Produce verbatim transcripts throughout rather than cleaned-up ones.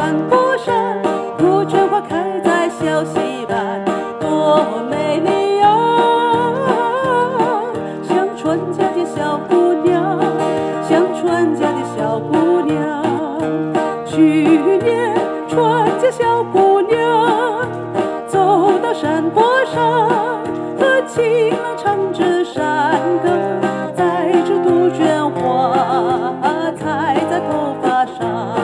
山坡上，杜鹃花开在小溪畔，多美丽呀！像春家的小姑娘，像春家的小姑娘。去年春家小姑娘走到山坡上，和情郎唱着山歌，载着杜鹃花采在头发上。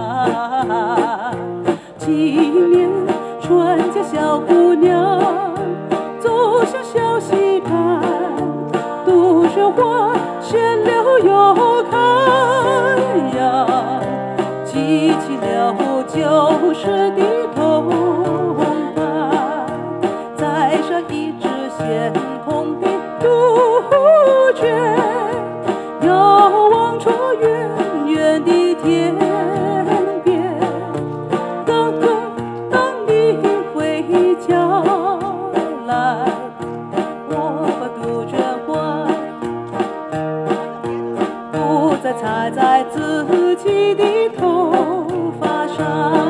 今年春家小姑娘走向小溪畔，杜鹃花谢了又开呀，记起了旧时的同伴，栽上一只鲜红的杜鹃，遥望着远远的天边。哥哥，当你回家来，我把杜鹃花不再采在自己的头发上。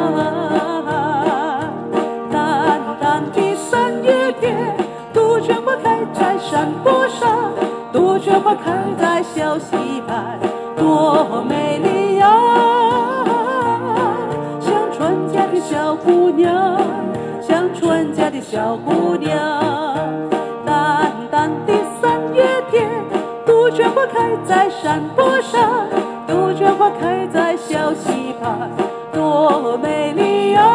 淡淡的三月天，杜鹃花开在山坡上，杜鹃花开在小溪畔，多美丽呀！像春家的小姑娘，像春家的小姑娘。淡淡的三月天，杜鹃花开在山坡上，杜鹃花开在小溪畔，多美丽呀！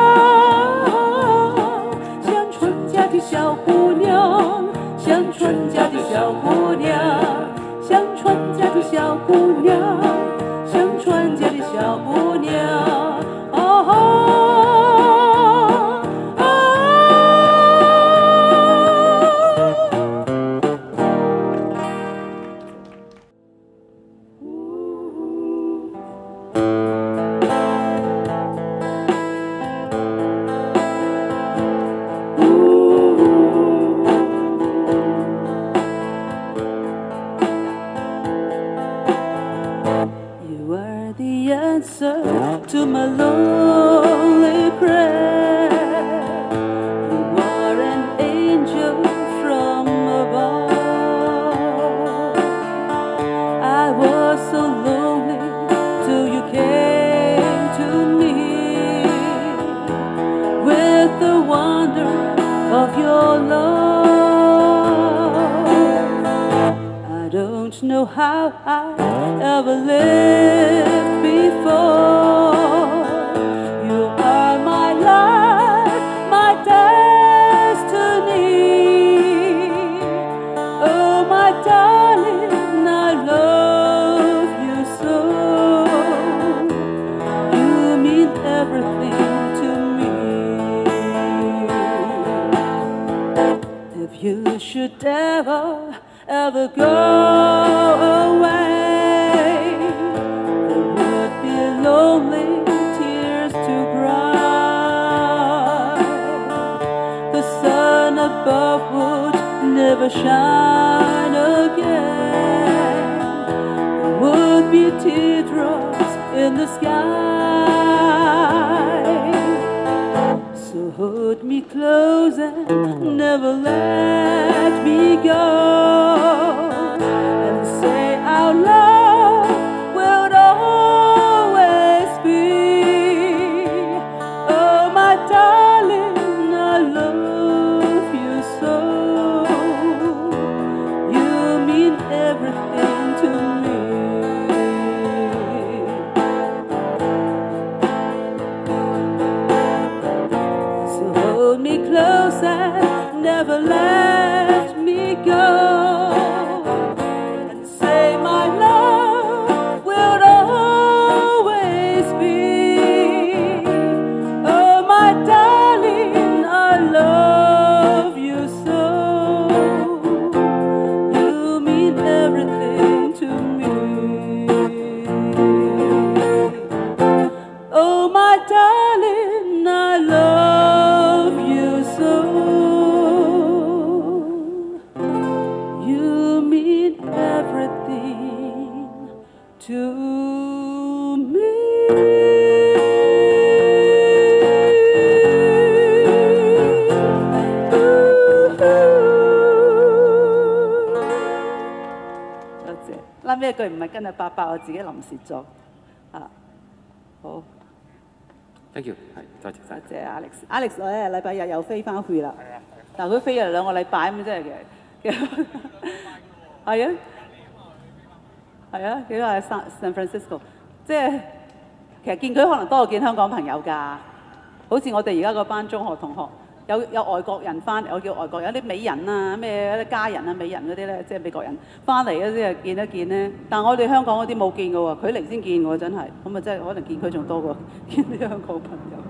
像春家的小姑娘，像春家的小姑娘，像春家的小姑娘，像春家的小姑娘。哦。You are the answer to my lonely prayer. You are an angel from above. I was so lonely till you came to me with the wonder of your love. I don't know how I ever lived before. You are my life, my destiny. Oh, my darling, I love you so. You mean everything to me. If you should ever, ever go away, lonely tears to cry. The sun above would never shine again. There would be teardrops in the sky. So hold me close and never let me go, and say our love will always be. Oh, my darling, I love you so. You mean everything to me. So hold me close and never let me go, and say my love will always be. Oh, my darling, I love you so. You mean everything to me. Oh, my darling, I love you so. 句唔係跟阿伯伯，我自己臨時作啊。好 ，thank you， 係多謝晒。 多謝 Alex。Alex 咧禮拜日又飛翻去啦。係啊。但係佢飛咗兩個禮拜咁，真係嘅。係啊。係啊，幾個係 San San Francisco， 即係其實見佢可能多過見香港朋友㗎。好似我哋而家嗰班中學同學，有有外國人翻嚟，我叫外國有啲美人啊，咩啲家人啊、美人嗰啲咧，即係美國人翻嚟嗰啲啊，見一見咧。但係我哋香港嗰啲冇見㗎喎，佢嚟先見喎，真係。咁啊，真係可能見佢仲多過見啲香港朋友。